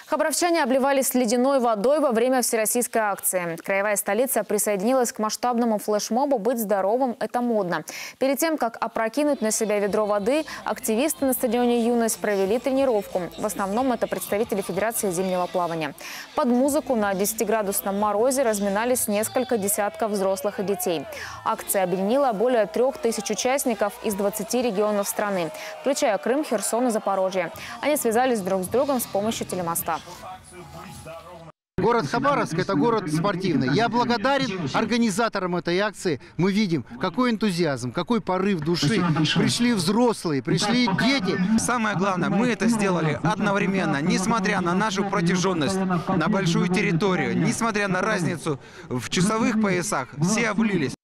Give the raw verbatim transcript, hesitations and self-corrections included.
Хабаровчане обливались ледяной водой во время всероссийской акции. Краевая столица присоединилась к масштабному флешмобу «Быть здоровым – это модно». Перед тем, как опрокинуть на себя ведро воды, активисты на стадионе «Юность» провели тренировку. В основном это представители Федерации зимнего плавания. Под музыку на десятиградусном морозе разминались несколько десятков взрослых и детей. Акция объединила более трех тысяч участников из двадцати регионов страны, включая Крым, Херсон и Запорожье. Они связались друг с другом с помощью телемоста. Город Хабаровск – это город спортивный. Я благодарен организаторам этой акции. Мы видим, какой энтузиазм, какой порыв души. Пришли взрослые, пришли дети. Самое главное, мы это сделали одновременно, несмотря на нашу протяженность, на большую территорию, несмотря на разницу в часовых поясах. Все облились.